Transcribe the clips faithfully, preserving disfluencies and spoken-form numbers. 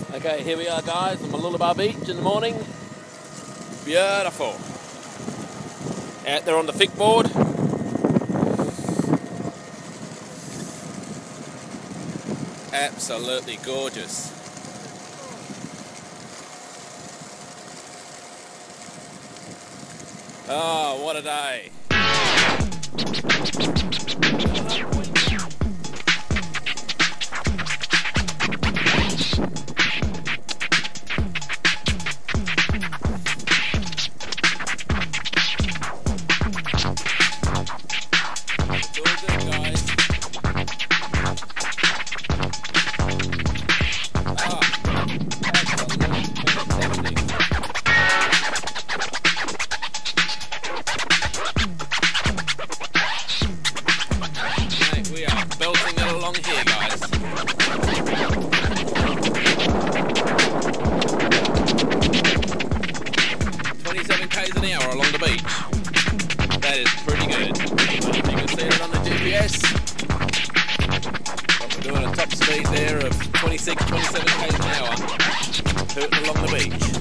Okay, here we are guys on Lullaby Beach in the morning. Beautiful. Out there on the Fiik board. Absolutely gorgeous. Oh, what a day. Belting it along here, guys. twenty-seven k's an hour along the beach. That is pretty good. You can see it on the G P S. But we're doing a top speed there of twenty-six, twenty-seven k's an hour, hurting along the beach.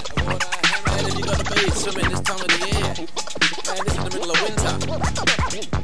Swimming this time of the year. Man, this is the middle of winter.